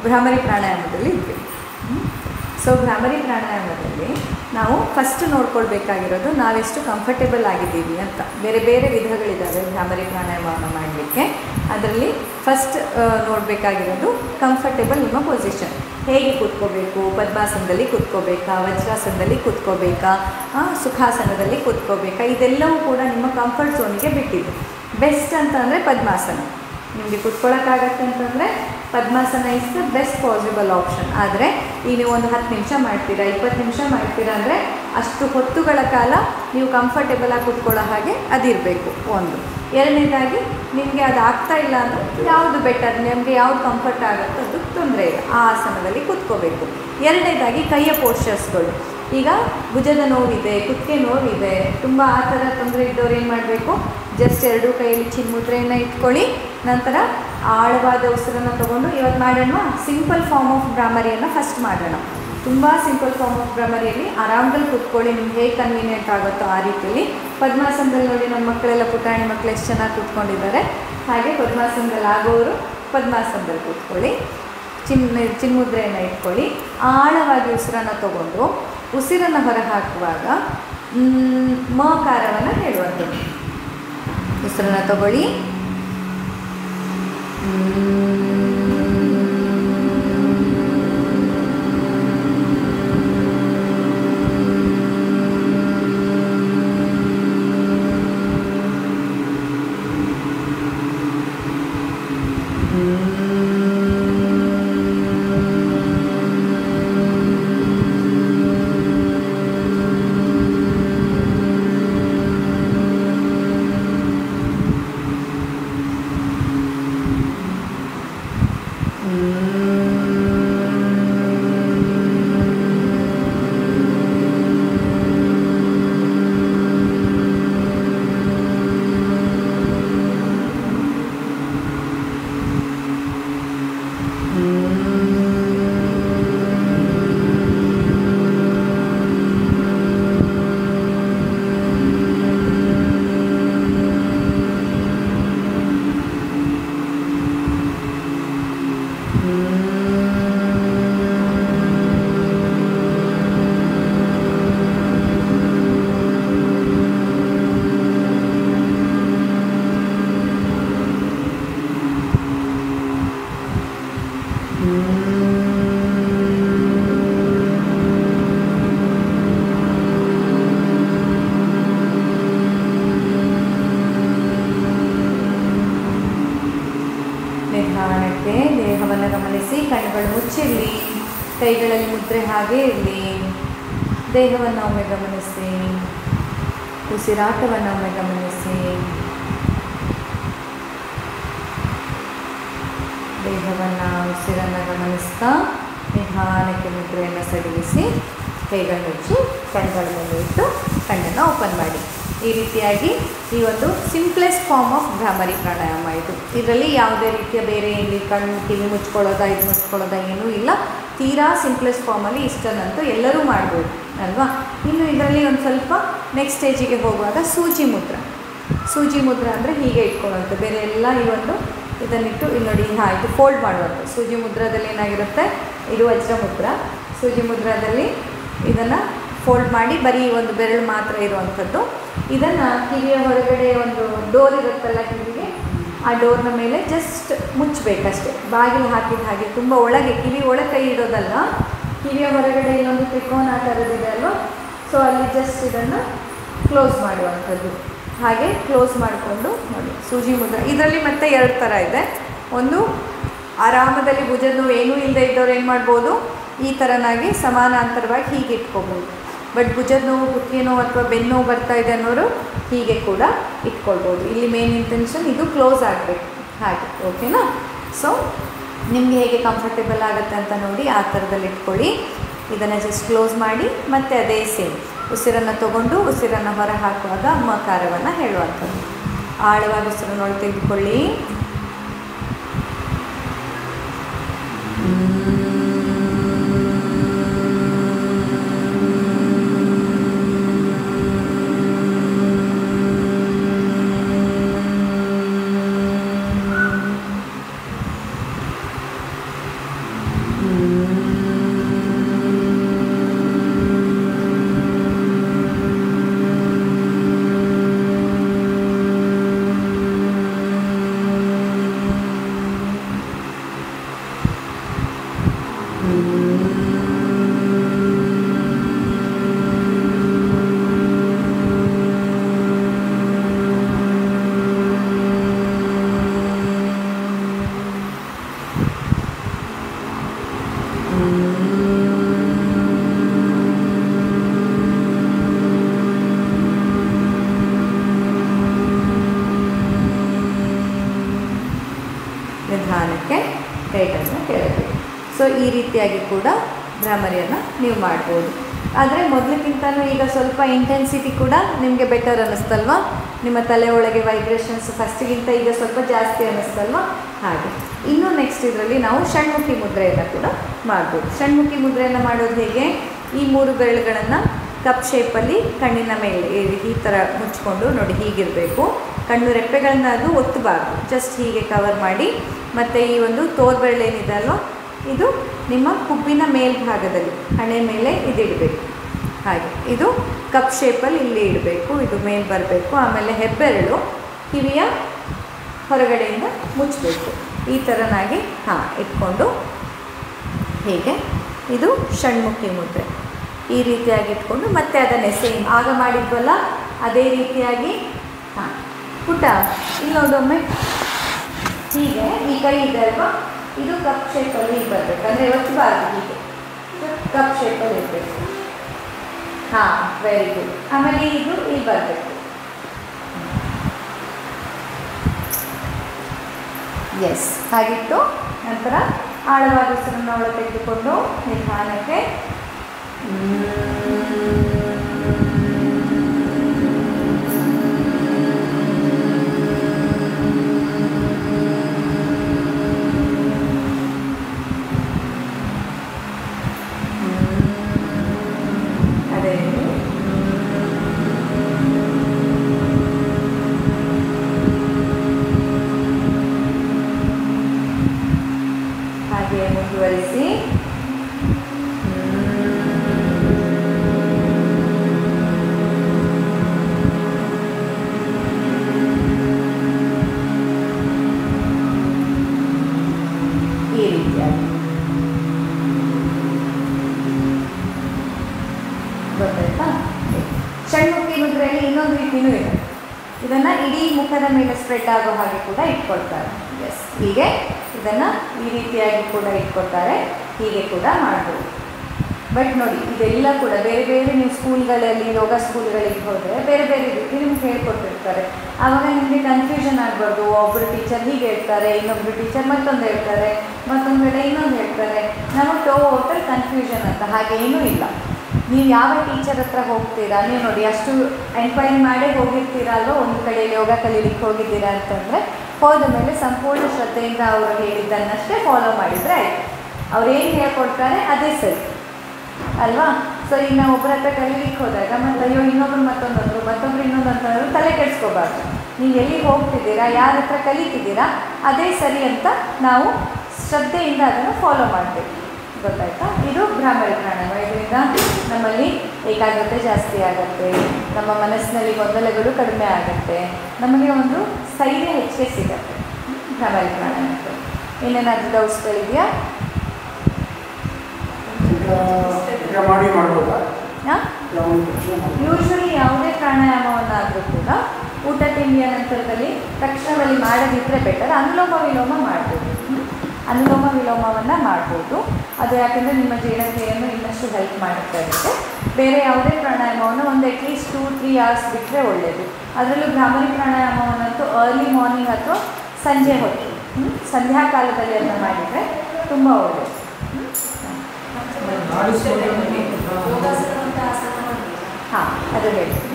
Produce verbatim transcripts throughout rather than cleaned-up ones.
ಭ್ರಾಮರಿ ಪ್ರಾಣಾಯಾಮದಲ್ಲಿ ಇದ್ವಿ. ಸೊ ಭ್ರಾಮರಿ ಪ್ರಾಣಾಯಾಮದಲ್ಲಿ ನಾವು ಫಸ್ಟ್ ನೋಡ್ಕೊಳ್ಬೇಕಾಗಿರೋದು ನಾವೆಷ್ಟು ಕಂಫರ್ಟೇಬಲ್ ಆಗಿದ್ದೀವಿ ಅಂತ. ಬೇರೆ ಬೇರೆ ವಿಧಗಳಿದ್ದಾವೆ ಭ್ರಾಮರಿ ಪ್ರಾಣಾಯಾಮವನ್ನು ಮಾಡಲಿಕ್ಕೆ. ಅದರಲ್ಲಿ ಫಸ್ಟ್ ನೋಡಬೇಕಾಗಿರೋದು ಕಂಫರ್ಟೇಬಲ್ ನಿಮ್ಮ ಪೊಸಿಷನ್. ಹೇಗೆ ಕೂತ್ಕೋಬೇಕು, ಪದ್ಮಾಸನದಲ್ಲಿ ಕೂತ್ಕೋಬೇಕಾ, ವಜ್ರಾಸನದಲ್ಲಿ ಕೂತ್ಕೋಬೇಕಾ, ಸುಖಾಸನದಲ್ಲಿ ಕೂತ್ಕೋಬೇಕಾ, ಇದೆಲ್ಲವೂ ಕೂಡ ನಿಮ್ಮ ಕಂಫರ್ಟ್ ಝೋನಿಗೆ ಬಿಟ್ಟಿದೆ. ಬೆಸ್ಟ್ ಅಂತಂದರೆ ಪದ್ಮಾಸನ. ನಿಮಗೆ ಕೂತ್ಕೊಳ್ಳೋಕ್ಕಾಗತ್ತೆ ಅಂತಂದರೆ padmasana is the best possible option. ಆದರೆ ಈಗ ನೀವು ಒಂದು ಹತ್ತು ನಿಮಿಷ ಮಾಡ್ತೀರಾ, ಇಪ್ಪತ್ತು ನಿಮಿಷ ಮಾಡ್ತೀರಾ ಅಂದರೆ ಅಷ್ಟು ಹೊತ್ತುಗಳ ಕಾಲ ನೀವು ಕಂಫರ್ಟೇಬಲಾಗಿ ಕೂತ್ಕೊಳ್ಳೋ ಹಾಗೆ ಅದಿರಬೇಕು ಒಂದು. ಎರಡನೇದಾಗಿ ನಿಮಗೆ ಅದು ಆಗ್ತಾ ಇಲ್ಲ ಅಂದರೆ ಯಾವುದು ಬೆಟರ್, ನಿಮಗೆ ಯಾವುದು ಕಂಫರ್ಟ್ ಆಗುತ್ತೋ ಅದು ತೊಂದರೆ ಇಲ್ಲ, ಆ ಆಸನದಲ್ಲಿ ಕೂತ್ಕೋಬೇಕು. ಎರಡನೇದಾಗಿ ಕೈಯ ಪೋಸ್ಚರ್ಸ್ಗಳು. ಈಗ ಭುಜದ ನೋವಿದೆ, ಕುತ್ತಿಗೆ ನೋವಿದೆ, ತುಂಬ ಆ ಥರ ತೊಂದರೆ ಇದ್ದವ್ರು ಏನು ಮಾಡಬೇಕು, ಜಸ್ಟ್ ಎರಡೂ ಕೈಯಲ್ಲಿ ಚಿನ್ಮುದ್ರೆಯನ್ನು ಇಟ್ಕೊಳ್ಳಿ. ನಂತರ ಆಳವಾದ ಉಸಿರನ್ನು ತೊಗೊಂಡು ಇವತ್ತು ಮಾಡೋಣ ಸಿಂಪಲ್ ಫಾರ್ಮ್ ಆಫ್ ಭ್ರಾಮರಿಯನ್ನು ಫಸ್ಟ್ ಮಾಡೋಣ. ತುಂಬ ಸಿಂಪಲ್ ಫಾರ್ಮ್ ಆಫ್ ಭ್ರಾಮರಿಯಲ್ಲಿ ಆರಾಮದಲ್ಲಿ ಕೂತ್ಕೊಳ್ಳಿ, ನಿಮ್ಗೆ ಹೇಗೆ ಕನ್ವೀನಿಯೆಂಟ್ ಆಗುತ್ತೋ ಆ ರೀತಿಯಲ್ಲಿ. ಪದ್ಮಾಸನದಲ್ಲಿ ನೋಡಿ ನಮ್ಮ ಮಕ್ಕಳೆಲ್ಲ ಪುಟಾಣಿ ಮಕ್ಕಳು ಎಷ್ಟು ಚೆನ್ನಾಗಿ ಕೂತ್ಕೊಂಡಿದ್ದಾರೆ. ಹಾಗೆ ಪದ್ಮಾಸನದಲ್ಲಿ ಆಗೋರು ಪದ್ಮಾಸನದಲ್ಲಿ ಕೂತ್ಕೊಳ್ಳಿ, ಚಿನ್ ಚಿನ್ಮುದ್ರೆಯನ್ನು ಇಟ್ಕೊಳ್ಳಿ. ಆಳವಾಗಿ ಉಸಿರನ್ನು ತೊಗೊಂಡು ಉಸಿರನ್ನು ಹೊರ ಹಾಕುವಾಗ ಮಕಾರವನ್ನು ಹೇಳುವಂಥದ್ದು. ಉಸಿರನ್ನು ತಗೊಳ್ಳಿ, ನಿಧಾನಕ್ಕೆ ದೇಹವನ್ನು ಗಮನಿಸಿ. ಕಣ್ಣುಗಳು ಮುಚ್ಚಿರಲಿ, ಕೈಗಳಲ್ಲಿ ಮುದ್ರೆ ಹಾಗೇ ಇರಲಿ. ದೇಹವನ್ನು ಒಮ್ಮೆ ಗಮನಿಸಿ, ಉಸಿರಾಟವನ್ನು ಒಮ್ಮೆ ಗಮನಿಸಿ. ದೇಹವನ್ನು ಉಸಿರನ್ನು ಗಮನಿಸ್ತಾ ನಿಧಾನಕ್ಕೆ ಮುದ್ರೆಯನ್ನು ಸಡಿಲಿಸಿ, ಕೈಗಳು ಮುಚ್ಚಿ ಕಣ್ಣುಗಳ ಮೇಲೆ ಇಟ್ಟು ಕಣ್ಣನ್ನು ಓಪನ್ ಮಾಡಿ. ಈ ರೀತಿಯಾಗಿ ಈ ಒಂದು simplest form of Bhramari pranayama ಇದು. ಇದರಲ್ಲಿ ಯಾವುದೇ ರೀತಿಯ ಬೇರೆ ಇಲ್ಲಿ ಕಣ್ಣು ಕಿವಿ ಮುಚ್ಕೊಳ್ಳೋದಾ ಇದು ಮುಚ್ಕೊಳ್ಳೋದಾ ಏನೂ ಇಲ್ಲ. ತೀರಾ ಸಿಂಪ್ಲೆಸ್ಟ್ ಫಾರ್ಮಲ್ಲಿ ಇಷ್ಟನ್ನಂತೂ ಎಲ್ಲರೂ ಮಾಡ್ಬೋದು ಅಲ್ವಾ. ಇನ್ನು ಇದರಲ್ಲಿ ಒಂದು ಸ್ವಲ್ಪ ನೆಕ್ಸ್ಟ್ ಸ್ಟೇಜಿಗೆ ಹೋಗುವಾಗ ಸೂಜಿ ಮುದ್ರ. ಸೂಜಿ ಮುದ್ರ ಅಂದರೆ ಹೀಗೆ ಇಟ್ಕೊಳ್ಳುವಂಥ, ಬೇರೆ ಎಲ್ಲ ಈ ಒಂದು ಇದನ್ನಿಟ್ಟು ಇಲ್ಲಿ ನೋಡಿ ಹಾಂ ಇದು ಫೋಲ್ಡ್ ಮಾಡುವಂಥ. ಸೂಜಿ ಮುದ್ರದಲ್ಲಿ ಏನಾಗಿರುತ್ತೆ, ಇದು ವಜ್ರ ಮುದ್ರ. ಸೂಜಿ ಮುದ್ರದಲ್ಲಿ ಇದನ್ನು ಫೋಲ್ಡ್ ಮಾಡಿ ಬರೀ ಒಂದು ಬೆರಳು ಮಾತ್ರ ಇರುವಂಥದ್ದು. ಇದನ್ನು ಕಿವಿಯ ಹೊರಗಡೆ ಒಂದು ಡೋರ್ ಇರುತ್ತಲ್ಲ ಕಿವಿಗೆ, ಆ ಡೋರ್ನ ಮೇಲೆ ಜಸ್ಟ್ ಮುಚ್ಚಬೇಕಷ್ಟೆ, ಬಾಗಿಲು ಹಾಕಿದ ಹಾಗೆ. ತುಂಬ ಒಳಗೆ ಕಿವಿ ಒಳಗೆ ಕೈ ಇಡೋದಲ್ಲ, ಕಿವಿಯ ಹೊರಗಡೆ ಇಲ್ಲೊಂದು ತ್ರಿಕೋನಾಕಾರದಿದೆ ಅಲ್ವಾ, ಸೊ ಅಲ್ಲಿ ಜಸ್ಟ್ ಇದನ್ನು ಕ್ಲೋಸ್ ಮಾಡುವಂಥದ್ದು. ಹಾಗೆ ಕ್ಲೋಸ್ ಮಾಡಿಕೊಂಡು ನೋಡಿ ಸೂಜಿ ಮುದ್ರ. ಇದರಲ್ಲಿ ಮತ್ತೆ ಎರಡು ಥರ ಇದೆ. ಒಂದು ಆರಾಮದಲ್ಲಿ ಭುಜದ ನೋವು ಏನೂ ಇಲ್ಲದೆ ಇದ್ದವ್ರು ಏನು ಮಾಡ್ಬೋದು, ಈ ಥರನಾಗಿ ಸಮಾನಾಂತರವಾಗಿ ಹೀಗೆ ಇಟ್ಕೊಬೋದು. ಬಟ್ ಭುಜದ ನೋವು, ಕುತ್ತಿಗೆ ನೋವು ಅಥವಾ ಬೆನ್ನು ನೋವು ಬರ್ತಾ ಇದೆ ಅನ್ನೋರು ಹೀಗೆ ಕೂಡ ಇಟ್ಕೊಳ್ಬೋದು. ಇಲ್ಲಿ ಮೇನ್ ಇಂಟೆನ್ಷನ್ ಇದು ಕ್ಲೋಸ್ ಆಗಬೇಕು ಹಾಗೆ, ಓಕೆನಾ. ಸೊ ನಿಮಗೆ ಹೇಗೆ ಕಂಫರ್ಟೇಬಲ್ ಆಗುತ್ತೆ ಅಂತ ನೋಡಿ ಆ ಥರದಲ್ಲಿ ಇಟ್ಕೊಳ್ಳಿ. ಇದನ್ನು ಜಸ್ಟ್ ಕ್ಲೋಸ್ ಮಾಡಿ ಮತ್ತೆ ಅದೇ ಸೇಮ್ ಉಸಿರನ್ನು ತೊಗೊಂಡು ಉಸಿರನ್ನು ಹೊರ ಹಾಕುವಾಗ ಮಕಾರವನ್ನು ಹೇಳುವಂಥದ್ದು. ಆಳವಾಗಿ ಉಸಿರನ್ನೊಳಗೆ ತೆಗೆದುಕೊಳ್ಳಿ. ನಿಧಾನಕ್ಕೆ ಕೈಗಳನ್ನು ಕೆಳಗೆ. ಸೊ ಈ ರೀತಿಯಾಗಿ ಕೂಡ ಭ್ರಾಮರಿಯನ್ನು ನೀವು ಮಾಡ್ಬೋದು. ಆದರೆ ಮೊದಲಕ್ಕಿಂತಲೂ ಈಗ ಸ್ವಲ್ಪ ಇಂಟೆನ್ಸಿಟಿ ಕೂಡ ನಿಮಗೆ ಬೆಟರ್ ಅನ್ನಿಸ್ತಲ್ವಾ? ನಿಮ್ಮ ತಲೆ ಒಳಗೆ ವೈಬ್ರೇಷನ್ಸ್ ಫಸ್ಟಿಗಿಂತ ಈಗ ಸ್ವಲ್ಪ ಜಾಸ್ತಿ ಅನ್ನಿಸ್ತಲ್ವಾ? ಹಾಗೆ ಇನ್ನು ನೆಕ್ಸ್ಟ್ ಇದರಲ್ಲಿ ನಾವು ಷಣ್ಮುಖಿ ಮುದ್ರೆಯನ್ನು ಕೂಡ ಮಾಡ್ಬೋದು. ಷಣ್ಮುಖಿ ಮುದ್ರೆಯನ್ನು ಮಾಡೋದು ಹೇಗೆ? ಈ ಮೂರು ಬೆರಳುಗಳನ್ನು ಕಪ್ ಶೇಪಲ್ಲಿ ಕಣ್ಣಿನ ಮೇಲೆ ಈ ಥರ ಮುಚ್ಕೊಂಡು ನೋಡಿ, ಹೀಗಿರಬೇಕು. ಕಣ್ಣು ರೆಪ್ಪೆಗಳನ್ನ ಅದು ಒತ್ತಬಾರ್ದು, ಜಸ್ಟ್ ಹೀಗೆ ಕವರ್ ಮಾಡಿ. ಮತ್ತು ಈ ಒಂದು ತೋರ್ಬೆರಳೇನಿದೆ ಅಲ್ವಾ, ಇದು ನಿಮ್ಮ ಹುಬ್ಬಿನ ಮೇಲ್ಭಾಗದಲ್ಲಿ ಹಣೆ ಮೇಲೆ ಇದಿಡಬೇಕು. ಹಾಗೆ ಇದು ಕಪ್ ಶೇಪಲ್ಲಿ ಇಲ್ಲಿ ಇಡಬೇಕು, ಇದು ಮೇಲೆ ಬರಬೇಕು. ಆಮೇಲೆ ಹೆಬ್ಬೆರಳು ಕಿವಿಯ ಹೊರಗಡೆಯಿಂದ ಮುಚ್ಚಬೇಕು. ಈ ಥರನಾಗಿ ಹಾಂ ಇಟ್ಕೊಂಡು ಹೀಗೆ, ಇದು ಷಣ್ಮುಖಿ ಮುದ್ರೆ. ಈ ರೀತಿಯಾಗಿ ಇಟ್ಕೊಂಡು ಮತ್ತೆ ಅದನ್ನೇ ಸೇಮ್ ಆಗ ಮಾಡಿದ್ವಲ್ಲ ಅದೇ ರೀತಿಯಾಗಿ ಹಾಂ ಪುಟ್ಟ ಇಲ್ಲೊಂದೊಮ್ಮೆ ಹೀಗೆ ಈ ಕೈ ಇದೆ ಅಲ್ವಾ, ಇದು ಕಪ್ ಶೇಪಲ್ಲಿ ಹೀಗೆ ಬರಬೇಕು. ಅಂದರೆ ಒತ್ತಬಾರ್ದು, ಹೀಗೆ ಕಪ್ ಶೇಪಲ್ಲಿ ಇರಬೇಕು. ಹಾಂ ವೆರಿ ಗುಡ್. ಆಮೇಲೆ ಇದು ಇಲ್ಲಿ ಬರಬೇಕು. ಎಸ್ ಹಾಗಿತ್ತು. ನಂತರ ಆಳವಾದ ಉಸಿರನ್ನು ಒಳ ತೆಗೆದುಕೊಂಡು ನಿಧಾನಕ್ಕೆ ಅದೇ ಹಾಗೆ ಮುಂದುವರಿಸಿ ಈ ರೀತಿಯಾಗಿ ಗೊತ್ತಾಯ್ತಾ? ಷಣ್ಮುಖಿ ಮುದ್ರೆಯಲ್ಲಿ ಇನ್ನೊಂದು ರೀತಿಯೂ ಇದೆ. ಇದನ್ನು ಇಡೀ ಮುಖದ ಮೇಲೆ ಸ್ಪ್ರೆಡ್ ಆಗೋ ಹಾಗೆ ಕೂಡ ಇಟ್ಕೊಳ್ತಾರೆ. ಎಸ್ ಹೀಗೆ ಇದನ್ನು ಈ ರೀತಿಯಾಗಿ ಕೂಡ ಇಟ್ಕೊಳ್ತಾರೆ. ಹೀಗೆ ಕೂಡ ಮಾಡ್ಬೋದು. ಬಟ್ ನೋಡಿ, ಇದೆಲ್ಲ ಕೂಡ ಬೇರೆ ಬೇರೆ ನೀವು ಸ್ಕೂಲ್ಗಳಲ್ಲಿ ಯೋಗ ಸ್ಕೂಲ್ಗಳಿಗೆ ಹೋದರೆ ಬೇರೆ ಬೇರೆ ರೀತಿ ನಿಮ್ಗೆ ಹೇಳ್ಕೊಟ್ಟಿರ್ತಾರೆ. ಆವಾಗ ನಿಮಗೆ ಕನ್ಫ್ಯೂಷನ್ ಆಗಬಾರ್ದು. ಒಬ್ಬರು ಟೀಚರ್ ಹೀಗೆ ಹೇಳ್ತಾರೆ, ಇನ್ನೊಬ್ಬರು ಟೀಚರ್ ಮತ್ತೊಂದು ಹೇಳ್ತಾರೆ, ಮತ್ತೊಂದು ಕಡೆ ಇನ್ನೊಂದು ಹೇಳ್ತಾರೆ. ನಾವು ಟೋಟಲ್ ಕನ್ಫ್ಯೂಷನ್ ಅಂತ ಹಾಗೇನೂ ಇಲ್ಲ. ನೀವು ಯಾವ ಟೀಚರ್ ಹತ್ರ ಹೋಗ್ತೀರಾ, ನೀವು ನೋಡಿ ಅಷ್ಟು ಎನ್ಕ್ವೈರಿ ಮಾಡೇ ಹೋಗಿರ್ತೀರಾ ಅಲ್ವಾ, ಒಂದು ಕಡೆಯಲ್ಲಿ ಯೋಗ ಕಲೀಲಿಕ್ಕೆ ಹೋಗಿದ್ದೀರಾ ಅಂತಂದರೆ ಹೋದ ಮೇಲೆ ಸಂಪೂರ್ಣ ಶ್ರದ್ಧೆಯಿಂದ ಅವರು ಹೇಳಿದ್ದನ್ನಷ್ಟೇ ಫಾಲೋ ಮಾಡಿದರೆ ಆಯಿತು. ಅವ್ರೇನು ಹೇಳ್ಕೊಡ್ತಾರೆ ಅದೇ ಸರಿ ಅಲ್ವಾ? ಸೊ ಈಗ ನಾವು ಒಬ್ಬರ ಹತ್ರ ಕಲೀಲಿಕ್ಕೆ ಹೋದಾಗ ಮತ್ತು ಅಯ್ಯೋ ಇನ್ನೊಬ್ರು ಮತ್ತೊಂದೊಂದು ಮತ್ತೊಬ್ರು ಇನ್ನೊಂದು ಅಂತಂದ್ರೆ ತಲೆ ಕೆಡಿಸ್ಕೋಬಾರ್ದು. ನೀವು ಎಲ್ಲಿಗೆ ಹೋಗ್ತಿದ್ದೀರಾ, ಯಾರ ಹತ್ರ ಕಲಿತಿದ್ದೀರಾ ಅದೇ ಸರಿ ಅಂತ ನಾವು ಶ್ರದ್ಧೆಯಿಂದ ಅದನ್ನು ಫಾಲೋ ಮಾಡಬೇಕು. ಗೊತ್ತಾಯ್ತಾ? ಇದು ಭ್ರಾಮರಿ ಪ್ರಾಣಾಯಾಮ. ಇದರಿಂದ ನಮ್ಮಲ್ಲಿ ಏಕಾಗ್ರತೆ ಜಾಸ್ತಿ ಆಗುತ್ತೆ, ನಮ್ಮ ಮನಸ್ಸಿನಲ್ಲಿ ಗೊಂದಲಗಳು ಕಡಿಮೆ ಆಗುತ್ತೆ, ನಮಗೆ ಒಂದು ಸ್ಥೈರ್ಯ ಹೆಚ್ಚಿಗೆ ಸಿಗುತ್ತೆ ಭ್ರಾಮರಿ ಪ್ರಾಣಾಯಾಮಕ್ಕೆ. ಏನೇನಾದರೂ ಡೌಟ್ಸ್ಗಳಿದೆಯಾ? ಯೂಶ್ವಲಿ ಯಾವುದೇ ಪ್ರಾಣಾಯಾಮವನ್ನಾದರೂ ಕೂಡ ಊಟ ತಿಂಡಿಯ ನಂತರದಲ್ಲಿ ತಕ್ಷಣದಲ್ಲಿ ಮಾಡದಿದ್ದರೆ ಬೆಟರ್. ಅನುಲೋಮ ವಿಲೋಮ ಮಾಡ್ಬೋದು. ಅನುಲೋಮ ವಿಲೋಮವನ್ನು ಮಾಡ್ಬೋದು. ಅದು ಯಾಕೆಂದರೆ ನಿಮ್ಮ ಜೀರ್ಣಕ್ರಿಯೆಯನ್ನು ಇನ್ನಷ್ಟು ಹೆಲ್ಪ್ ಮಾಡುತ್ತಾ ಇರುತ್ತೆ. ಬೇರೆ ಯಾವುದೇ ಪ್ರಾಣಾಯಾಮವನ್ನು ಒಂದು ಅಟ್ಲೀಸ್ಟ್ ಟೂ ತ್ರೀ ಅವರ್ಸ್ ಬಿಟ್ಟರೆ ಒಳ್ಳೆಯದು. ಅದರಲ್ಲೂ ಭ್ರಾಮರಿ ಪ್ರಾಣಾಯಾಮವನ್ನಂತೂ ಅರ್ಲಿ ಮಾರ್ನಿಂಗ್ ಅಥವಾ ಸಂಜೆ ಹೊತ್ತು ಸಂಧ್ಯಾ ಕಾಲದಲ್ಲಿ ಅದನ್ನು ಮಾಡಿದರೆ ತುಂಬ ಒಳ್ಳೆಯದು. ಹಾಂ ಅದು ಹೇಳ್ತೀನಿ.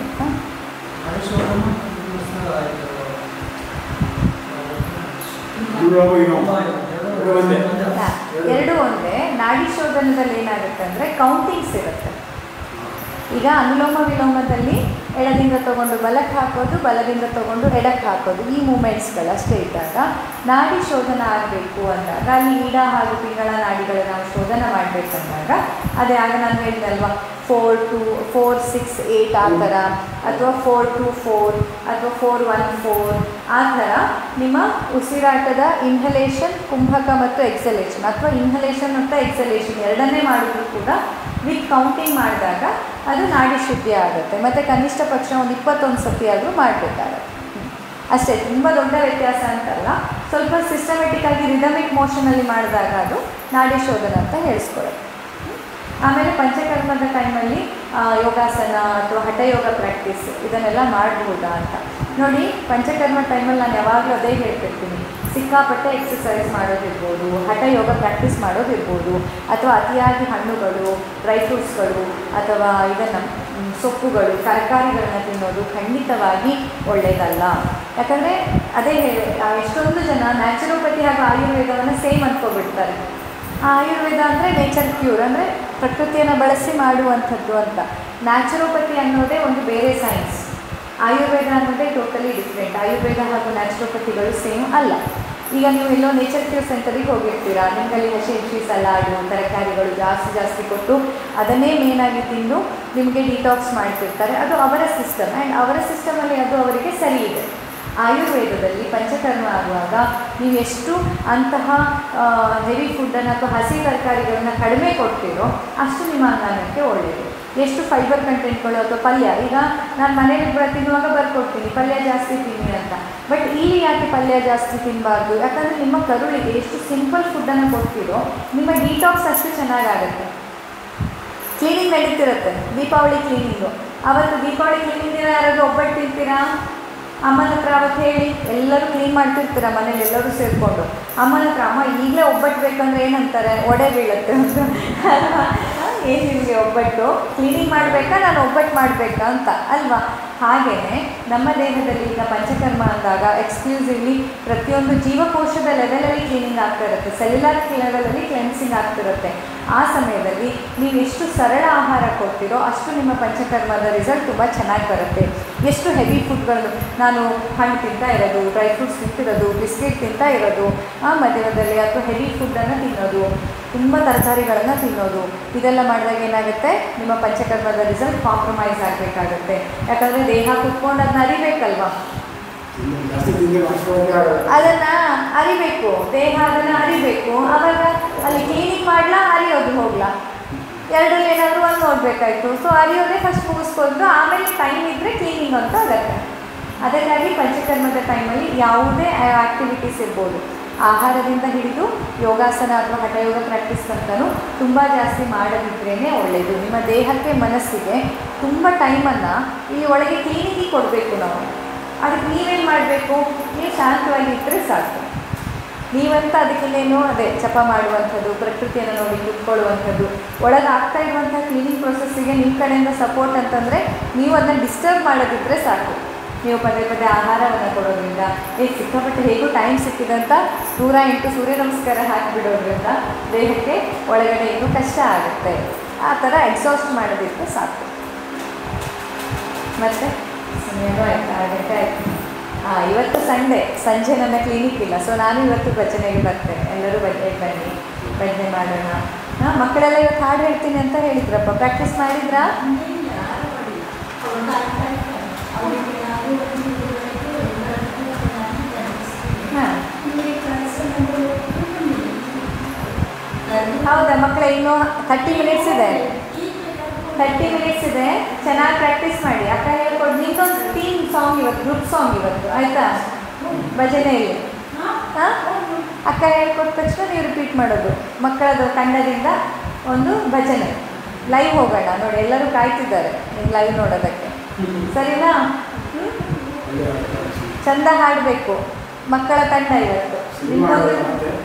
ಎರಡು ಒಂದೇ. ನಾಡಿ ಶೋಧನದಲ್ಲಿ ಏನಾಗುತ್ತೆ ಅಂದರೆ ಕೌಂಟಿಂಗ್ಸ್ ಇರುತ್ತೆ. ಈಗ ಅನುಲೋಮ ವಿಲೋಮದಲ್ಲಿ ಎಡದಿಂದ ತೊಗೊಂಡು ಬಲಕ್ಕೆ ಹಾಕೋದು, ಬಲದಿಂದ ತೊಗೊಂಡು ಎಡಕ್ಕೆ ಹಾಕೋದು, ಈ ಮೂಮೆಂಟ್ಸ್ಗಳಷ್ಟೇ ಇದ್ದಾಗ ನಾಡಿ ಶೋಧನ ಆಗಬೇಕು ಅಂದಾಗ ಅಲ್ಲಿ ಈಡ ಹಾಗೂ ಪಿಂಗಳ ನಾಡಿಗಳ ನಾವು ಶೋಧನ ಮಾಡಬೇಕಂದಾಗ ಅದೇ ಆಗ ನಾನು ಹೇಳಿದಲ್ವಾ four to four six eight ಆ ಥರ, ಅಥವಾ ಫೋರ್ ಟು ಫೋರ್ ಅಥವಾ ಫೋರ್ ಒನ್ ಫೋರ್ ಆ ಥರ ನಿಮ್ಮ ಉಸಿರಾಟದ ಇನ್ಹಲೇಷನ್, ಕುಂಭಕ ಮತ್ತು ಎಕ್ಸಲೇಷನ್ ಅಥವಾ ಇನ್ಹಲೇಷನ್ ಮತ್ತು ಎಕ್ಸಲೇಷನ್ ಎರಡನ್ನೇ ಮಾಡಿದ್ರು ಕೂಡ ವಿತ್ ಕೌಂಟಿಂಗ್ ಮಾಡಿದಾಗ ಅದು ನಾಡಿ ಶುದ್ಧಿ ಆಗುತ್ತೆ. ಮತ್ತು ಕನಿಷ್ಠ ಪಕ್ಷ ಒಂದು ಇಪ್ಪತ್ತೊಂದು ಸತಿ ಆದರೂ ಮಾಡಬೇಕಾಗತ್ತೆ ಅಷ್ಟೇ. ತುಂಬ ದೊಡ್ಡ ವ್ಯತ್ಯಾಸ ಅಂತಲ್ಲ, ಸ್ವಲ್ಪ ಸಿಸ್ಟಮೆಟಿಕ್ಕಾಗಿ ರಿದಮಿಕ್ ಮೋಷನಲ್ಲಿ ಮಾಡಿದಾಗ ಅದು ನಾಡಿ ಶೋಧನ ಅಂತ ಹೇಳಿಸ್ಕೊಳ್ಳುತ್ತೆ. ಆಮೇಲೆ ಪಂಚಕರ್ಮದ ಟೈಮಲ್ಲಿ ಯೋಗಾಸನ ಅಥವಾ ಹಠಯೋಗ ಪ್ರಾಕ್ಟೀಸ್ ಇದನ್ನೆಲ್ಲ ಮಾಡಬಹುದಾ ಅಂತ ನೋಡಿ. ಪಂಚಕರ್ಮ ಟೈಮಲ್ಲಿ ನಾನು ಯಾವಾಗಲೂ ಅದೇ ಹೇಳ್ತಿರ್ತೀನಿ, ಸಿಕ್ಕಾಪಟ್ಟೆ ಎಕ್ಸಸೈಸ್ ಮಾಡೋದಿರ್ಬೋದು, ಹಠಯೋಗ ಪ್ರಾಕ್ಟೀಸ್ ಮಾಡೋದಿರ್ಬೋದು, ಅಥವಾ ಅತಿಯಾಗಿ ಹಣ್ಣುಗಳು, ಡ್ರೈ ಫ್ರೂಟ್ಸ್ಗಳು ಅಥವಾ ಇದನ್ನು ಸೊಪ್ಪುಗಳು, ತರಕಾರಿಗಳನ್ನ ತಿನ್ನೋದು ಖಂಡಿತವಾಗಿ ಒಳ್ಳೆಯದಲ್ಲ. ಯಾಕಂದರೆ ಅದೇ ಹೇಳಿ ಎಷ್ಟೊಂದು ಜನ ನ್ಯಾಚುರೋಪತಿ ಹಾಗೂ ಆಯುರ್ವೇದವನ್ನು ಸೇಮ್ ಅಂದ್ಕೊಬಿಡ್ತಾರೆ. ಆಯುರ್ವೇದ ಅಂದರೆ ನೇಚರ್ ಕ್ಯೂರ್, ಅಂದರೆ ಪ್ರಕೃತಿಯನ್ನು ಬಳಸಿ ಮಾಡುವಂಥದ್ದು ಅಂತ. ನ್ಯಾಚುರೋಪತಿ ಅನ್ನೋದೇ ಒಂದು ಬೇರೆ ಸೈನ್ಸ್, ಆಯುರ್ವೇದ ಅನ್ನೋದೇ ಟೋಟಲಿ ಡಿಫ್ರೆಂಟ್. ಆಯುರ್ವೇದ ಹಾಗೂ ನ್ಯಾಚುರೋಪತಿಗಳು ಸೇಮ್ ಅಲ್ಲ. ಈಗ ನೀವು ಎಲ್ಲೋ ನೇಚರ್ ಕ್ಯೂರ್ ಸೆಂಟರಿಗೆ ಹೋಗಿರ್ತೀರಾ, ನಿಮ್ಮಲ್ಲಿ ಹಸಿ ಹಸಿ ಸಲಾಡು, ತರಕಾರಿಗಳು ಜಾಸ್ತಿ ಜಾಸ್ತಿ ಕೊಟ್ಟು ಅದನ್ನೇ ಮೇನಾಗಿ ತಿಂದು ನಿಮಗೆ ಡಿಟಾಕ್ಸ್ ಮಾಡ್ತಿರ್ತಾರೆ. ಅದು ಅವರ ಸಿಸ್ಟಮ್ ಆ್ಯಂಡ್ ಅವರ ಸಿಸ್ಟಮಲ್ಲಿ ಅದು ಅವರಿಗೆ ಸರಿ ಇದೆ. ಆಯುರ್ವೇದದಲ್ಲಿ ಪಂಚಕರ್ಮ ಆಗುವಾಗ ನೀವು ಎಷ್ಟು ಅಂತಹ ಹೆವಿ ಫುಡ್ಡನ್ನು ಅಥವಾ ಹಸಿ ತರಕಾರಿಗಳನ್ನು ಕಡಿಮೆ ಕೊಡ್ತೀರೋ ಅಷ್ಟು ನಿಮ್ಮ ಅಂಗಾಂಗಕ್ಕೆ ಒಳ್ಳೆಯದು. ಎಷ್ಟು ಫೈಬರ್ ಕಂಟೆಂಟ್ಗಳು ಅಥವಾ ಪಲ್ಯ, ಈಗ ನಾನು ಮನೇಲಿ ಬ ತಿನ್ನುವಾಗ ಬರ್ಕೊಡ್ತೀನಿ ಪಲ್ಯ ಜಾಸ್ತಿ ತಿನ್ನಿ ಅಂತ. ಬಟ್ ಇಲ್ಲಿ ಯಾಕೆ ಪಲ್ಯ ಜಾಸ್ತಿ ತಿನ್ನಬಾರ್ದು? ಯಾಕಂದರೆ ನಿಮ್ಮ ಕರುಳಿಗೆ ಎಷ್ಟು ಸಿಂಪಲ್ ಫುಡ್ಡನ್ನು ಕೊಡ್ತೀರೋ ನಿಮ್ಮ ಡಿಟಾಕ್ಸ್ ಅಷ್ಟು ಚೆನ್ನಾಗಾಗುತ್ತೆ. ಕ್ಲೀನಿಂಗ್ ನಡೀತಿರುತ್ತೆ, ದೀಪಾವಳಿ ಕ್ಲೀನಿಂಗು. ಅವತ್ತು ದೀಪಾವಳಿ ಕ್ಲೀನಿಂಗ್ ದಿನ ಯಾರಾದರೂ ಒಬ್ಬಟ್ಟು ತಿಂತೀರಾ? ಅಮ್ಮನ ಹತ್ರ ಅವತ್ತು ಹೇಳಿ, ಎಲ್ಲರೂ ಕ್ಲೀನ್ ಮಾಡ್ತಿರ್ತೀರ ಮನೇಲಿ ಎಲ್ಲರೂ ಸೇರಿಕೊಂಡು. ಅಮ್ಮನ ಹತ್ರ ಅಮ್ಮ ಈಗಲೇ ಒಬ್ಬಟ್ಟು ಬೇಕಂದ್ರೆ ಏನಂತಾರೆ, ಒಡೆ ಬೀಳುತ್ತೆ ಅಂತ ಅಲ್ವಾ? ಏನು ನಿಮಗೆ ಒಬ್ಬಟ್ಟು ಕ್ಲೀನಿಂಗ್ ಮಾಡಬೇಕಾ, ನಾನು ಒಬ್ಬಟ್ಟು ಮಾಡಬೇಕಾ ಅಂತ ಅಲ್ವಾ? ಹಾಗೆಯೇ ನಮ್ಮ ದೇಹದಲ್ಲಿ ಈಗ ಪಂಚಕರ್ಮ ಅಂದಾಗ ಎಕ್ಸ್ಕ್ಲೂಸಿವ್ಲಿ ಪ್ರತಿಯೊಂದು ಜೀವಕೋಶದ ಲೆವೆಲಲ್ಲಿ ಕ್ಲೀನಿಂಗ್ ಆಗ್ತಾ ಇರುತ್ತೆ, ಸೆಲ್ಯುಲರ್ ಲೆವೆಲಲ್ಲಿ ಕ್ಲೆನ್ಸಿಂಗ್ ಆಗ್ತಿರುತ್ತೆ. ಆ ಸಮಯದಲ್ಲಿ ನೀವು ಎಷ್ಟು ಸರಳ ಆಹಾರ ಕೊಡ್ತೀರೋ ಅಷ್ಟು ನಿಮ್ಮ ಪಂಚಕರ್ಮದ ರಿಸಲ್ಟ್ ತುಂಬ ಚೆನ್ನಾಗಿ ಬರುತ್ತೆ. ಎಷ್ಟು ಹೆವಿ ಫುಡ್ಗಳು, ನಾನು ಹಣ್ಣು ತಿಂತಾ ಇರೋದು, ಡ್ರೈ ಫ್ರೂಟ್ಸ್ ತಿಂತಿರೋದು, ಬಿಸ್ಕೆಟ್ ತಿಂತಾ ಇರೋದು, ಆ ಮಧ್ಯದಲ್ಲಿ ಅಥವಾ ಹೆವಿ ಫುಡ್ಡನ್ನು ತಿನ್ನೋದು, ತುಂಬ ತರಕಾರಿಗಳನ್ನು ತಿನ್ನೋದು, ಇದೆಲ್ಲ ಮಾಡಿದಾಗ ಏನಾಗುತ್ತೆ, ನಿಮ್ಮ ಪಂಚಕರ್ಮದ ರಿಸಲ್ಟ್ ಕಾಂಪ್ರಮೈಸ್ ಆಗಬೇಕಾಗುತ್ತೆ. ಯಾಕಂದರೆ ದೇಹ ಕುತ್ಕೊಂಡು ಅದನ್ನ ಅರಿಬೇಕಲ್ವ, ಅದನ್ನು ಅರಿಬೇಕು, ದೇಹ ಅದನ್ನು ಅರಿಬೇಕು. ಆವಾಗ ಅಲ್ಲಿ ಕ್ಲೀನಿಂಗ್ ಮಾಡಲಾ ಅರಿಯೋದು ಹೋಗ್ಲಾ, ಎರಡರಲ್ಲಿ ಏನಾದರೂ ಒಂದು ನೋಡಬೇಕಾಯ್ತು. ಸೊ ಅರಿಯೋದೇ ಫಸ್ಟ್ ಮುಗಿಸ್ಕೊಂಡು ಆಮೇಲೆ ಟೈಮ್ ಇದ್ದರೆ ಕ್ಲೀನಿಂಗ್ ಅಂತ ಆಗುತ್ತೆ. ಅದಕ್ಕಾಗಿ ಪಂಚಕರ್ಮದ ಟೈಮಲ್ಲಿ ಯಾವುದೇ ಆ್ಯಕ್ಟಿವಿಟೀಸ್ ಇರ್ಬೋದು, ಆಹಾರದಿಂದ ಹಿಡಿದು ಯೋಗಾಸನ ಅಥವಾ ಹಠಯೋಗ ಪ್ರಾಕ್ಟೀಸ್ ಅಂತಲೂ ತುಂಬ ಜಾಸ್ತಿ ಮಾಡದಿದ್ರೇ ಒಳ್ಳೆಯದು. ನಿಮ್ಮ ದೇಹಕ್ಕೆ ಮನಸ್ಸಿಗೆ ತುಂಬ ಟೈಮನ್ನು ಇಲ್ಲಿ ಒಳಗೆ ಕ್ಲೀನಿಂಗಿಗೆ ಕೊಡಬೇಕು ನಾವು. ಅದಕ್ಕೆ ನೀವೇನು ಮಾಡಬೇಕು, ನೀವು ಶಾಂತವಾಗಿ ಇದ್ದರೆ ಸಾಕು. ನೀವಂತ ಅದಕ್ಕಿನ್ನೇನು ಅದೇ ಜಪ ಮಾಡುವಂಥದ್ದು, ಪ್ರಕೃತಿಯನ್ನು ನೋಡಿ ಕುತ್ಕೊಳ್ಳುವಂಥದ್ದು, ಒಳಗೆ ಆಗ್ತಾ ಇರುವಂಥ ಕ್ಲೀನಿಂಗ್ ಪ್ರೊಸೆಸ್ಸಿಗೆ ನಿಮ್ಮ ಕಡೆಯಿಂದ ಸಪೋರ್ಟ್ ಅಂತಂದರೆ ನೀವು ಅದನ್ನು ಡಿಸ್ಟರ್ಬ್ ಮಾಡೋದಿದ್ದರೆ ಸಾಕು. ನೀವು ಪದೇ ಪದೇ ಆಹಾರವನ್ನು ಕೊಡೋದ್ರಿಂದ, ಈಗ ಸಿಕ್ಕಾಪಟ್ಟೆ ಹೇಗೂ ಟೈಮ್ ಸಿಕ್ಕಿದಂಥ ನೂರ ಎಂಟು ಸೂರ್ಯ ನಮಸ್ಕಾರ ಹಾಕಿಬಿಡೋದ್ರಿಂದ ದೇಹಕ್ಕೆ ಒಳಗಡೆ ಇನ್ನೂ ಕಷ್ಟ ಆಗುತ್ತೆ. ಆ ಥರ ಎಕ್ಸಾಸ್ಟ್ ಮಾಡೋದಿದ್ರೆ ಸಾಕು. ಮತ್ತು ಸಮಯನೂ ಆಯ್ತು, ಆರು ಗಂಟೆ ಆಯಿತು. ಹಾಂ, ಇವತ್ತು ಸಂಡೇ, ಸಂಜೆ ನನ್ನ ಕ್ಲಿನಿಕ್ ಇಲ್ಲ. ಸೊ ನಾನು ಇವತ್ತು ಭಜನೆಗೆ ಬರ್ತೇನೆ. ಎಲ್ಲರೂ ಭಜನೆಗೆ ಬನ್ನಿ, ಭಜನೆ ಮಾಡೋಣ. ಹಾಂ, ಮಕ್ಕಳೆಲ್ಲ ಇವತ್ತು ಹಾಡು ಹೇಳ್ತೀನಿ ಅಂತ ಹೇಳಿದ್ರಪ್ಪ, ಪ್ರಾಕ್ಟೀಸ್ ಮಾಡಿದ್ರಾ? ಹಾಂ, ಹೌದಾ ಮಕ್ಕಳೇ? ಇನ್ನೂ ಥರ್ಟಿ ಮಿನಿಟ್ಸ್ ಇದೆ, ಥರ್ಟಿ ಮಿನಿಟ್ಸ್ ಇದೆ. ಚೆನ್ನಾಗಿ ಪ್ರಾಕ್ಟೀಸ್ ಮಾಡಿ. ಅಕ್ಕ ಹೇಳ್ಕೊಡು, ನಿಮ್ದೊಂದು ಟೀಮ್ ಸಾಂಗ್ ಇವತ್ತು, ಗ್ರೂಪ್ ಸಾಂಗ್ ಇವತ್ತು, ಆಯಿತಾ? ಭಜನೆಯಲ್ಲಿ ಹಾಂ, ಅಕ್ಕ ಹೇಳ್ಕೊಟ್ಟ ತಕ್ಷಣ ನೀವು ರಿಪೀಟ್ ಮಾಡೋದು. ಮಕ್ಕಳದು ತಂಡದಿಂದ ಒಂದು ಭಜನೆ ಲೈವ್ ಹೋಗೋಣ ನೋಡಿ, ಎಲ್ಲರೂ ಕಾಯ್ತಿದ್ದಾರೆ ನೀವು ಲೈವ್ ನೋಡೋದಕ್ಕೆ. ಸರಿನಾ? ಹ್ಞೂ, ಚಂದ ಹಾಡಬೇಕು. ಮಕ್ಕಳ ತಂಡ ಇವತ್ತು ನಿಮ್ಮೊಂದು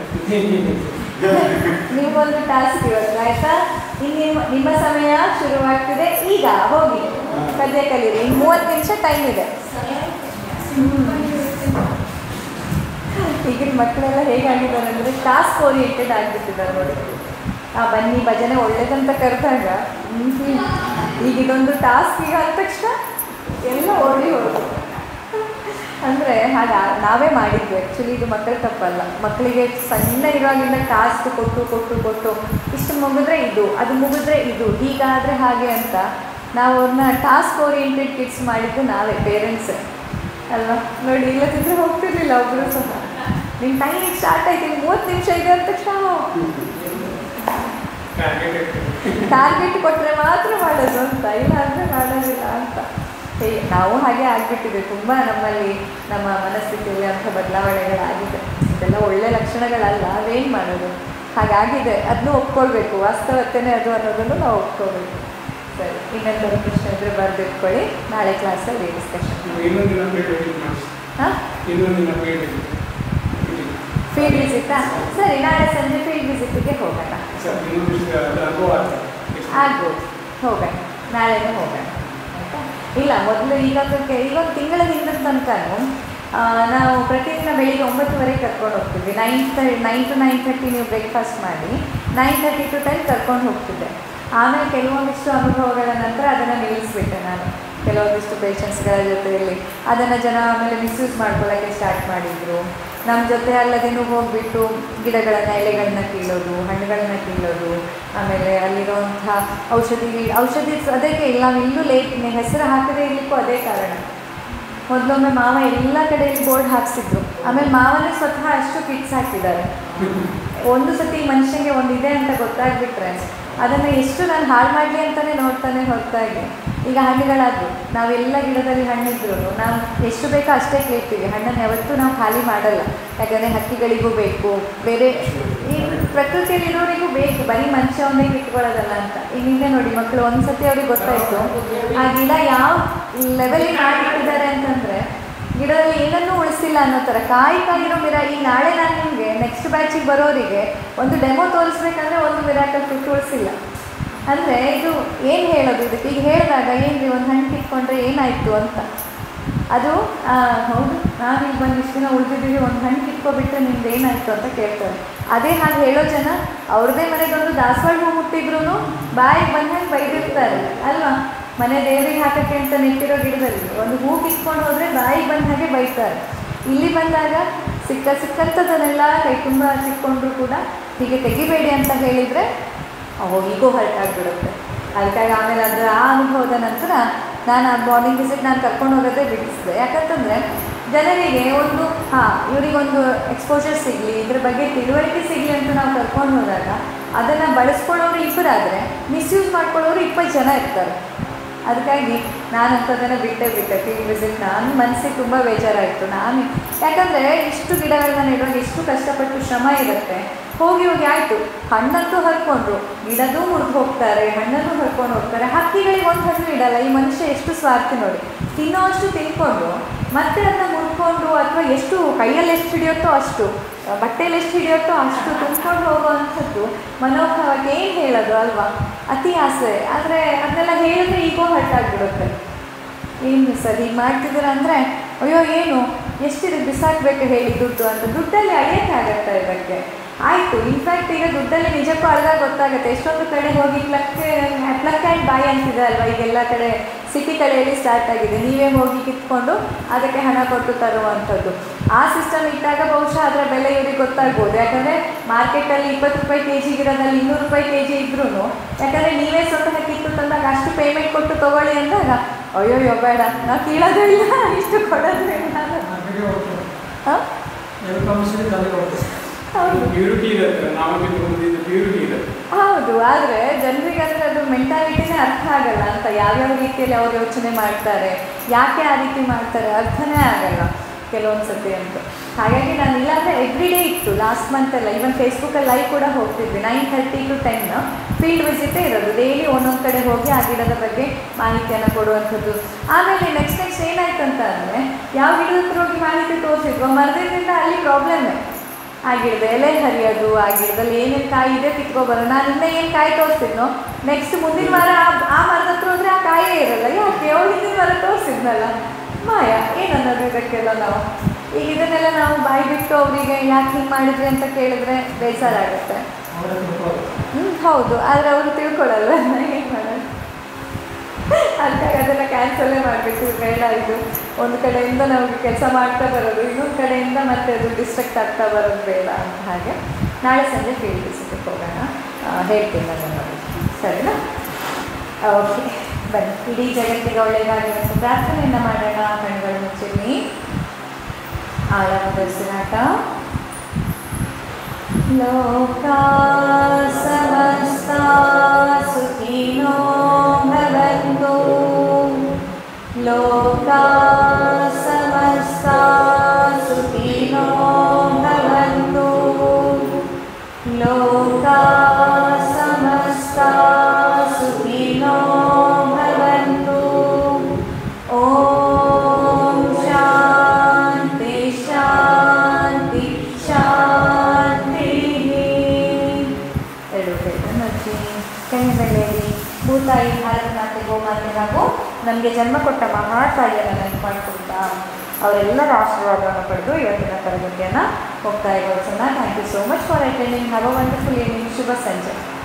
ನಿಮ್ಮೊಂದು ಟಾಸ್ಕ್ ಇವತ್ತು, ಆಯಿತಾ? ಇನ್ನು ನಿಮ್ಮ ಸಮಯ ಶುರುವಾಗ್ತಿದೆ. ಈಗ ಹೋಗಿ ಪದ್ಯ ಕಲೀರಿ. ಇನ್ನು ಮೂವತ್ತು ನಿಮಿಷ ಟೈಮ್ ಇದೆ. ಈಗಿನ ಮಕ್ಕಳೆಲ್ಲ ಹೇಗಾಗಿದ್ದಾರೆ ಅಂದರೆ ಟಾಸ್ಕ್ ಓರಿಯೆಂಟೆಡ್ ಆಗಿಬಿಟ್ಟಿದ್ದಾರೆ ನೋಡಿ. ಆ ಬನ್ನಿ ಭಜನೆ ಒಳ್ಳೇದಂತ ಕರೆದಾಗ ಈಗ ಇದೊಂದು ಟಾಸ್ಕ್ ಈಗ ಅಂದ ತಕ್ಷಣ ಎಲ್ಲ ಓಡಿ ಹೋದು. ಅಂದರೆ ಹಾಗೆ ನಾವೇ ಮಾಡಿದ್ವಿ. ಆ್ಯಕ್ಚುಲಿ ಇದು ಮಕ್ಕಳ ತಪ್ಪಲ್ಲ. ಮಕ್ಕಳಿಗೆ ಸಣ್ಣ ಇರುವಾಗಿಂದ ಟಾಸ್ಕ್ ಕೊಟ್ಟು ಕೊಟ್ಟು ಕೊಟ್ಟು ಇಷ್ಟು ಮುಗಿದ್ರೆ ಇದು, ಅದು ಮುಗಿದ್ರೆ ಇದು, ಹೀಗಾದರೆ ಹಾಗೆ ಅಂತ ನಾವು ಅವ್ರನ್ನ ಟಾಸ್ಕ್ ಓರಿಯೆಂಟೆಡ್ ಕಿಡ್ಸ್ ಮಾಡಿದ್ದು ನಾವೇ, ಪೇರೆಂಟ್ಸೇ ಅಲ್ವಾ. ನೋಡಿ, ಇಲ್ಲದಿದ್ದರೆ ಹೋಗ್ತಿರ್ಲಿಲ್ಲ ಒಬ್ಬರು ಸಹ. ನಿಮ್ಮ ಟೈಮಿಗೆ ಸ್ಟಾರ್ಟ್ ಆಯ್ತು, ಮೂವತ್ತು ನಿಮಿಷ ಇದೆ ಅಂತ ತಕ್ಷಣ ಟಾರ್ಗೆಟ್ ಕೊಟ್ಟರೆ ಮಾತ್ರ ಮಾಡೋದು ಅಂತ, ಇಲ್ಲ ಅಂದರೆ ಮಾಡೋದಿಲ್ಲ ಅಂತ. ಹೇಗೆ ನಾವು ಹಾಗೆ ಆಗಿಬಿಟ್ಟಿದೆ. ತುಂಬ ನಮ್ಮಲ್ಲಿ ನಮ್ಮ ಮನಸ್ಥಿತಿಯಲ್ಲಿ ಅಂಥ ಬದಲಾವಣೆಗಳಾಗಿದೆ. ಇದೆಲ್ಲ ಒಳ್ಳೆ ಲಕ್ಷಣಗಳಲ್ಲ, ಅದೇನು ಮಾಡೋದು, ಹಾಗಾಗಿದೆ. ಅದನ್ನು ಒಪ್ಕೊಳ್ಬೇಕು, ವಾಸ್ತವತೆಯೇ ಅದು ಅನ್ನೋದನ್ನು ನಾವು ಒಪ್ಕೋಬೇಕು. ಸರಿ, ಇನ್ನೊಂದು ಪ್ರಶ್ನೆ ಇದ್ದರೆ ಬರೆದಿಟ್ಕೊಳ್ಳಿ, ನಾಳೆ ಕ್ಲಾಸಲ್ಲಿ ಡಿಸ್ಕಷನ್. ಹಾಂ, ಫೀಲ್ಡ್ ವಿಸಿಟಾ? ಸರಿ, ನಾಳೆ ಸಂಜೆ ಫೀಲ್ಡ್ ವಿಸಿಟಿಗೆ ಹೋಗೋಣ. ಆಗ್ಬೋದು, ಹೋಗೋಣ, ನಾಳೆನೇ ಹೋಗೋಣ ಆಯಿತಾ. ಇಲ್ಲ, ಮೊದಲು ಈಗೊಂದು ಈಗೊಂದು ತಿಂಗಳ ಹಿಂದಿನ ತನಕನೂ ನಾವು ಪ್ರತಿದಿನ ಬೆಳಿಗ್ಗೆ ಒಂಬತ್ತುವರೆಗೆ ಕರ್ಕೊಂಡು ಹೋಗ್ತಿದ್ವಿ. Nine to nine to nine thirty ನೀವು ಬ್ರೇಕ್ಫಾಸ್ಟ್ ಮಾಡಿ ನೈನ್ ಥರ್ಟಿ ಟು ಟೆನ್ ಕರ್ಕೊಂಡು ಹೋಗ್ತಿದ್ದೆ. ಆಮೇಲೆ ಕೆಲವೊಂದಿಷ್ಟು ಅನುಭವಗಳ ನಂತರ ಅದನ್ನು ನಿಲ್ಲಿಸ್ಬಿಟ್ಟೆ ನಾನು. ಕೆಲವೊಂದಿಷ್ಟು ಪೇಷಂಟ್ಸ್ಗಳ ಜೊತೆಯಲ್ಲಿ ಅದನ್ನು ಜನ ಆಮೇಲೆ ಮಿಸ್ಯೂಸ್ ಮಾಡ್ಕೊಳ್ಳೋಕ್ಕೆ ಸ್ಟಾರ್ಟ್ ಮಾಡಿದರು. ನಮ್ಮ ಜೊತೆ ಅಲ್ಲದೇನೂ ಹೋಗಿಬಿಟ್ಟು ಗಿಡಗಳನ್ನು, ಎಲೆಗಳನ್ನ ಕೀಳೋದು, ಹಣ್ಣುಗಳನ್ನ ಕೀಳೋದು, ಆಮೇಲೆ ಅಲ್ಲಿರುವಂಥ ಔಷಧಿ ಔಷಧಿ ಅದಕ್ಕೆ ಇಲ್ಲ, ನಾವು ಇಲ್ಲೂ ಲೇಟ್ ಹೆಸರು ಹಾಕದೇ ಇರಲಿಕ್ಕೂ ಅದೇ ಕಾರಣ. ಮೊದಲೊಮ್ಮೆ ಮಾವ ಎಲ್ಲ ಕಡೆಯಲ್ಲಿ ಬೋರ್ಡ್ ಹಾಕ್ಸಿದ್ರು. ಆಮೇಲೆ ಮಾವನೇ ಸ್ವತಃ ಅಷ್ಟು ಕಿಟ್ಸ್ ಹಾಕಿದ್ದಾರೆ. ಒಂದು ಸತಿ ಮನುಷ್ಯನಿಗೆ ಒಂದಿದೆ ಅಂತ ಗೊತ್ತಾಗ್ಬಿಟ್ರೆ ಅದನ್ನು ಎಷ್ಟು ನಾನು ಹಾಳು ಮಾಡಲಿ ಅಂತಲೇ ನೋಡ್ತಾನೆ ಹೊರತಾಗಿ. ಈಗ ಹಣ್ಣುಗಳಾದರೂ ನಾವೆಲ್ಲ ಗಿಡದಲ್ಲಿ ಹಣ್ಣಿದ್ರು ನಾವು ಎಷ್ಟು ಬೇಕೋ ಅಷ್ಟೇ ಕೇಳ್ತೀವಿ. ಹಣ್ಣನ್ನು ಯಾವತ್ತೂ ನಾವು ಖಾಲಿ ಮಾಡಲ್ಲ. ಯಾಕಂದರೆ ಹಕ್ಕಿಗಳಿಗೂ ಬೇಕು, ಬೇರೆ ಈ ಪ್ರಕೃತಿಯಲ್ಲಿರೋರಿಗೂ ಬೇಕು, ಬರೀ ಮನುಷ್ಯ ಒಂದೇ ಇಟ್ಕೊಳ್ಳೋದಲ್ಲ ಅಂತ. ಈಗ ಹಿಂದೆ ನೋಡಿ, ಮಕ್ಕಳು ಒಂದು ಸತಿ ಅವ್ರಿಗೆ ಗೊತ್ತಾಯಿತು ಆ ಗಿಡ ಯಾವ ಲೆವೆಲಿಗೆ ಮಾಡಿಟ್ಟಿದ್ದಾರೆ ಅಂತಂದರೆ ಗಿಡದಲ್ಲಿ ಏನನ್ನೂ ಉಳಿಸಿಲ್ಲ ಅನ್ನೋ ಥರ ಕಾಯಿ ಕಾಯಿರೋ ಮಿರಾ. ಈಗ ನಾಳೆ ನಾನು ನಿಮಗೆ ನೆಕ್ಸ್ಟ್ ಬ್ಯಾಚಿಗೆ ಬರೋರಿಗೆ ಒಂದು ಡೆಮೋ ತೋರಿಸ್ಬೇಕಂದ್ರೆ ಒಂದು ಮಿರಾಕಲ್ ಫ್ರೂಟ್ ಉಳಿಸಿಲ್ಲ ಅಂದರೆ ಇದು ಏನು ಹೇಳೋದು ಇದಕ್ಕೆ? ಈಗ ಹೇಳಿದಾಗ ಏನು ರೀ ಒಂದು ಹಣ್ಣು ಕಿತ್ಕೊಂಡ್ರೆ ಏನಾಯಿತು ಅಂತ. ಅದು ಹೌದು, ನಾವು ಈಗ ಬಂದು ಇಷ್ಟು ದಿನ ಉಳಿದಿದ್ದೀವಿ, ಒಂದು ಹಣ್ಣು ಕಿತ್ಕೊಬಿಟ್ರೆ ನಿಮ್ದು ಏನಾಯಿತು ಅಂತ ಕೇಳ್ತಾರೆ. ಅದೇ ಹಾಗೆ ಹೇಳೋ ಜನ ಅವ್ರದ್ದೇ ಮನೆಗೊಂದು ದಾಸವಾಳ ಹೂ ಮುಟ್ಟಿದ್ರು ಬಾಯಿಗೆ ಬಂದಂಗೆ ಬೈದಿರ್ತಾರೆ ಅಲ್ವಾ. ಮನೆ ದೇವರಿಗೆ ಹಾಕೋಕ್ಕೆ ಅಂತ ನೆಟ್ಟಿರೋ ಗಿಡದಲ್ಲಿ ಒಂದು ಹೂ ಕಿತ್ಕೊಂಡು ಹೋದರೆ ಬಾಯಿಗೆ ಬಂದ ಹಾಗೆ ಬೈತಾರೆ. ಇಲ್ಲಿ ಬಂದಾಗ ಸಿಕ್ಕ ಸಿಕ್ಕಂಥದ್ದನ್ನೆಲ್ಲ ಕೈ ತುಂಬ ಸಿಕ್ಕೊಂಡ್ರು ಕೂಡ ಹೀಗೆ ತೆಗಿಬೇಡಿ ಅಂತ ಹೇಳಿದರೆ ಅವು ಈಗೋ ಹರ್ಟ್ ಆಗಿಬಿಡುತ್ತೆ. ಅದಕ್ಕಾಗಿ ಆಮೇಲೆ ಅದರ ಆ ಅನುಭವದ ನಂತರ ನಾನು ಆ ಮಾರ್ನಿಂಗ್ ವಿಸಿಟ್ ನಾನು ಕರ್ಕೊಂಡು ಹೋಗೋದೇ ಬಿಡಿಸಿದೆ. ಯಾಕಂತಂದರೆ ಜನರಿಗೆ ಒಂದು ಹಾಂ ಇವರಿಗೊಂದು ಎಕ್ಸ್ಪೋಜರ್ ಸಿಗಲಿ, ಇದ್ರ ಬಗ್ಗೆ ತಿಳುವಳಿಕೆ ಸಿಗಲಿ ಅಂತ ನಾವು ಕರ್ಕೊಂಡು ಹೋದಾಗ ಅದನ್ನು ಬಳಸ್ಕೊಳ್ಳೋರು ಇಬ್ಬರಾದರೆ ಮಿಸ್ಯೂಸ್ ಮಾಡ್ಕೊಳ್ಳೋರು ಇಪ್ಪತ್ತು ಜನ ಇರ್ತಾರೆ. ಅದಕ್ಕಾಗಿ ನಾನು ಅಂಥದ್ದನ್ನು ಬಿಟ್ಟೇ ಬಿಟ್ಟೆ ಫೀಲ್ಡ್ ವಿಸಿಟ್. ನಾನು ಮನಸ್ಸಿಗೆ ತುಂಬ ಬೇಜಾರಾಯಿತು. ನಾನು ಯಾಕಂದರೆ ಇಷ್ಟು ಗಿಡಗಳನ್ನ ನೆಡುವಾಗ ಎಷ್ಟು ಕಷ್ಟಪಟ್ಟು ಶ್ರಮ ಇರುತ್ತೆ. ಹೋಗಿ ಹೋಗಿ ಆಯಿತು, ಹಣ್ಣಂತೂ ಹರ್ಕೊಂಡ್ರು, ಗಿಡದೂ ಮುರಿದು ಹೋಗ್ತಾರೆ, ಹಣ್ಣನ್ನು ಹರ್ಕೊಂಡು ಹೋಗ್ತಾರೆ. ಹಕ್ಕಿಗಳಿಗೆ ಒಂದು ಹಣ್ಣು ಇಡಲ್ಲ. ಈ ಮನುಷ್ಯ ಎಷ್ಟು ಸ್ವಾರ್ಥಿ ನೋಡಿ, ತಿನ್ನೋ ಅಷ್ಟು ತಿನ್ಕೊಂಡು ಮತ್ತೆ ಅದನ್ನ ಮುಡ್ಕೊಂಡು ಅಥವಾ ಎಷ್ಟು ಕೈಯಲ್ಲಿ ಎಷ್ಟು ಹಿಡಿಯುತ್ತೋ ಅಷ್ಟು, ಬಟ್ಟೆಯಲ್ಲಿ ಎಷ್ಟು ಹಿಡಿಯುತ್ತೋ ಅಷ್ಟು ತುಂಬ್ಕೊಂಡು ಹೋಗುವಂಥದ್ದು ಮನೋಭಾವಕ್ಕೆ ಏನು ಹೇಳೋದು ಅಲ್ವಾ, ಅತಿ ಆಸೆ. ಆದರೆ ಅದನ್ನೆಲ್ಲ ಹೇಳಿದ್ರೆ ಈಗೋ ಹರ್ಟಾಗ್ಬಿಡುತ್ತೆ. ಏನು ಸರ್ ಹೀಗೆ ಮಾಡ್ತಿದ್ದೀರ ಅಂದರೆ ಅಯ್ಯೋ ಏನು ಎಷ್ಟಿದೆ ಬಿಸಾಕಬೇಕು ಹೇಳಿ ದುಡ್ಡು ಅಂತ. ದುಡ್ಡಲ್ಲಿ ಅಳಿಯೋಕ್ಕಾಗತ್ತಾ ಇದಕ್ಕೆ? ಆಯಿತು, ಇನ್ಫ್ಯಾಕ್ಟ್ ಈಗ ದುಡ್ಡಲ್ಲಿ ನಿಜಕ್ಕೂ ಅಳದಾಗ ಗೊತ್ತಾಗುತ್ತೆ. ಎಷ್ಟೊಂದು ಕಡೆ ಹೋಗಿ ಪ್ಲಕ್ ಪ್ಲಕ್ ಆ್ಯಂಡ್ ಬಾಯ್ ಅಂತಿದೆ ಅಲ್ವಾ, ಈಗೆಲ್ಲ ಕಡೆ ಸಿಟಿ ಕಡೆಯಲ್ಲಿ ಸ್ಟಾರ್ಟ್ ಆಗಿದೆ. ನೀವೇ ಹೋಗಿ ಕಿತ್ಕೊಂಡು ಅದಕ್ಕೆ ಹಣ ಕೊಟ್ಟು ತರುವಂಥದ್ದು. ಆ ಸಿಸ್ಟಮ್ ಇಟ್ಟಾಗ ಬಹುಶಃ ಅದರ ಬೆಲೆ ಇವ್ರಿಗೆ ಗೊತ್ತಾಗ್ಬೋದು. ಯಾಕಂದರೆ ಮಾರ್ಕೆಟಲ್ಲಿ ಇಪ್ಪತ್ತು ರೂಪಾಯಿ ಕೆ ಜಿಗಿರೋದಲ್ಲಿ ಇನ್ನೂರು ರೂಪಾಯಿ ಕೆ ಜಿ ಇದ್ರೂ ಯಾಕಂದರೆ ನೀವೇ ಸ್ವತಃ ಕಿತ್ತು ತಂದಾಗ ಅಷ್ಟು ಪೇಮೆಂಟ್ ಕೊಟ್ಟು ತೊಗೊಳ್ಳಿ ಅಂದಾಗ ಅಯ್ಯೋ ಬೇಡ, ನಾವು ಕೀಳೋದು ಇಲ್ಲ, ಇಷ್ಟು ಕೊಡೋದು ಇಲ್ಲ. ಹಾಂ ಹೌದು, ಆದರೆ ಜನರಿಗೆ ಅಂದರೆ ಅದು ಮೆಂಟಾಲಿಟಿನೇ ಅರ್ಥ ಆಗಲ್ಲ ಅಂತ. ಯಾವ್ಯಾವ ರೀತಿಯಲ್ಲಿ ಅವ್ರು ಯೋಚನೆ ಮಾಡ್ತಾರೆ, ಯಾಕೆ ಆ ರೀತಿ ಮಾಡ್ತಾರೆ ಅರ್ಥನೇ ಆಗಲ್ಲ ಕೆಲವೊಂದು ಸತಿ ಅಂತ. ಹಾಗಾಗಿ ನಾನು ಇಲ್ಲಾಂದರೆ ಎವ್ರಿ ಡೇ ಇತ್ತು ಲಾಸ್ಟ್ ಮಂತೆಲ್ಲ. ಈವನ್ ಫೇಸ್ಬುಕ್ಕಲ್ಲಿ ಲೈವ್ ಕೂಡ ಹೋಗ್ತಿದ್ವಿ. Nine thirty to ten field ವಿಸಿಟೇ ಇರೋದು. ಡೈಲಿ ಒಂದೊಂದು ಕಡೆ ಹೋಗಿ ಆ ಗಿಡದ ಬಗ್ಗೆ ಮಾಹಿತಿಯನ್ನು ಕೊಡುವಂಥದ್ದು. ಆಮೇಲೆ ನೆಕ್ಸ್ಟ್ ನೆಕ್ಸ್ಟ್ ಏನಾಯ್ತು ಅಂತ ಅಂದರೆ ಯಾವ ಗಿಡದ ಹತ್ರ ಹೋಗಿ ಮಾಹಿತಿ ತೋರಿಸಿದ್ವೋ ಮರದಿಂದ ಅಲ್ಲಿ ಪ್ರಾಬ್ಲಮ್ಮೇ. ಆ ಗಿಡದ ಎಲೆ ಹರಿಯೋದು, ಆ ಗಿಡದಲ್ಲಿ ಏನೇನು ಕಾಯಿ ಇದೆ ಕಿತ್ಕೊಬರೋ. ನಾನು ಇನ್ನೂ ಏನು ಕಾಯಿ ತೋರಿಸ್ತಿದ್ನೋ ನೆಕ್ಸ್ಟ್ ಮುಂದಿನ ವಾರ ಆ ಮರದ ಹತ್ರ ಹೋದರೆ ಆ ಕಾಯೇ ಇರಲ್ಲ. ಯಾಕೆ ಅವ್ರು ಹಿಂದಿನ ವಾರ ತೋರಿಸಿದ್ನಲ್ಲ ಮಾಯ ಏನನ್ನೋದು ಇದಕ್ಕೆಲ್ಲ. ನಾವು ಈಗ ಇದನ್ನೆಲ್ಲ ನಾವು ಬಾಯಿ ಬಿಟ್ಟು ಅವರಿಗೆ ಯಾಕೆ ಹಿಂಗೆ ಮಾಡಿದ್ರಿ ಅಂತ ಕೇಳಿದ್ರೆ ಬೇಜಾರಾಗುತ್ತೆ. ಹ್ಞೂ ಹೌದು, ಆದರೆ ಅವರು ತಿಳ್ಕೊಳ್ಳಲ್ವ ಏನು ಮಾಡೋದು. ಅದಕ್ಕಾಗಿ ಅದೆಲ್ಲ ಕ್ಯಾನ್ಸಲ್ ಕ್ಯಾನ್ಸಲ್ಲೇ ಮಾಡಬೇಕು, ಬೇಡ ಇದು ಒಂದು ಕಡೆಯಿಂದ ನಮಗೆ ಕೆಲಸ ಮಾಡ್ತಾ ಬರೋದು, ಇನ್ನೊಂದು ಕಡೆಯಿಂದ ಮತ್ತೆ ಅದು ಡಿಸ್ಟ್ರಾಕ್ಟ್ ಆಗ್ತಾ ಬರೋದು ಬೇಡ ಅಂತ. ಹಾಗೆ ನಾಳೆ ಸಂಜೆ ಫೀಲ್ಡ್ ವಿಸಿಟ್ಗೆ ಹೋಗೋಣ, ಹೇಳ್ತೀನಿ ನಾನು ನೋಡಿ, ಸರಿನಾ? ಓಕೆ, ಬನ್ನಿ ಇಡೀ ಜಗತ್ತಿಗೆ ಒಳ್ಳೆಯದಾಗಿರುವಂಥ ಪ್ರಾರ್ಥನೆಯನ್ನು ಮಾಡೋಣ. ಕಣ್ಣುಗಳು ಮುಚ್ಚಿರಿ, ಆಳವಾದ ಉಸಿರಾಟ. ಲೋಕಾ ಸಮಸ್ತಾ ಸುಖಿನೋ ಭವಂತು, ಲೋಕಾ ಸಮಸ್ತಾ ಸುಖಿನೋ ಭವಂತು, ಲೋಕಾ ಸಮಸ್ತಾ ಸುಖಿನೋ ಭವಂತು. ಓಂ ಶಾಂತಿ ಶಾಂತಿ ಶಾಂತಿ. ಎರಡು ಕೈಗಳನ್ನು ಹಚ್ಚಿ ಕೈಗಳಲ್ಲಿ ಭೂತಾಯಿ, ಭಾರತ ಮಾತೆ, ಗೋಮಾತೆ ಹಾಗೂ ನಮಗೆ ಜನ್ಮ ಕೊಟ್ಟ ಮಹಾತಾಯಿಯನ್ನು ನೆನಪು ಮಾಡಿಕೊಡ್ತಾ ಅವರೆಲ್ಲರ ಆಶೀರ್ವಾದವನ್ನು ಪಡೆದು ಇವತ್ತಿನ ತರಗತಿಯನ್ನು ಮುಕ್ತಾಯಗೊಳಿಸೋಣ. Thank you so much for attending. Have a wonderful evening. ಶುಭ ಸಂಜೆ.